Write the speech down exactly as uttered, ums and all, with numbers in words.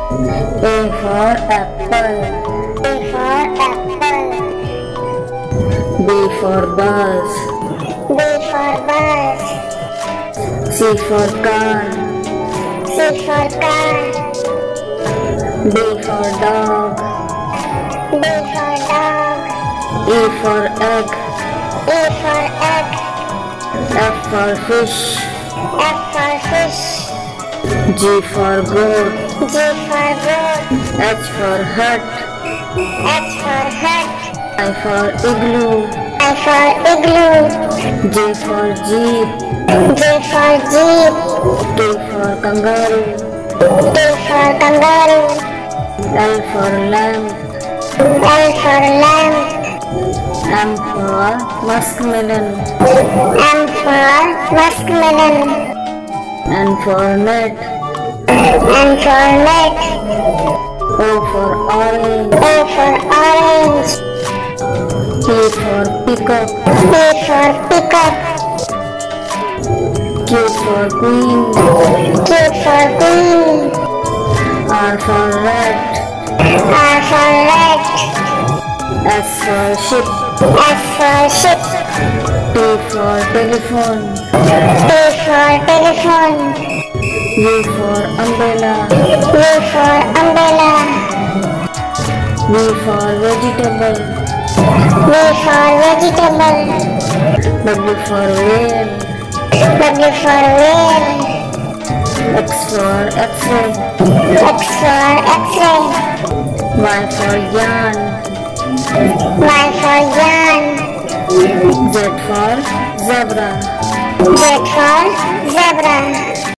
A for apple. A for apple. B for bus. B for bus. C for car. C for car. D for dog. D for dog. E for egg. E for egg. F for fish. F for fish. G for goat. G for goat. H for hat. H for hat. I for igloo. I for igloo. J for jeep. J for jeep. K for kangaroo. K for kangaroo. L for lamb. L for lamb. M for muskmelon. M for muskmelon. N for net. N for net. O for orange. O for orange. P for peacock. P for peacock. Q for queen. Q for queen. R for rat. R for rat. S for ship. S for ship. T for telephone. T for telephone. U for umbrella. U for umbrella. V for vegetable. V for vegetable. W for whale. W for whale. X for x-ray. X for x-ray. Y for yarn. Y for yarn. Z for zebra. Z for zebra.